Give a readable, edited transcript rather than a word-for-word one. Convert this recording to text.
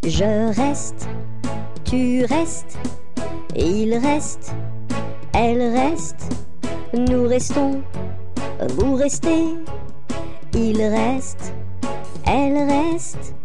Je reste, tu restes, il reste, elle reste, nous restons, vous restez, il reste, elle reste.